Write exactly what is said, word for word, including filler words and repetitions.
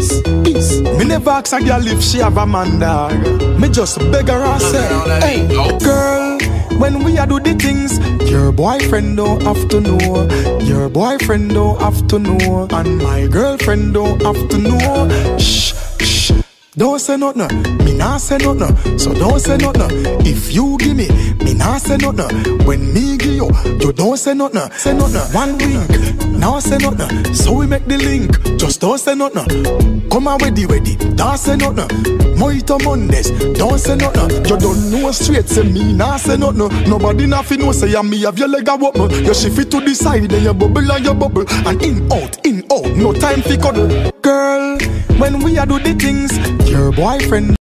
peace, peace. Me never ask a girl if she have a man, dog. Me just beg her and say, hey, girl, when we a do the things, your boyfriend don't have to know. Your boyfriend don't have to know. And my girlfriend don't have to know. Shh, shh. Don't say nothing, me nah say nothing. So don't say nothing. If you give me, me nah say nothing. When me give you, you don't say nothing. Say nothing. One wink, now say nothing. So we make the link. Just don't say nothing. Come on, ready, ready. Don't say nothing. Mojito Mondays, don't say nothing. You don't know straight, say me nah say nothing. Nobody nothing know say me have your leg a wobble. You shift it to the side, then you bubble and you bubble. And in out, in out, no time for cuddle. Girl, when we a do the things, your boyfriend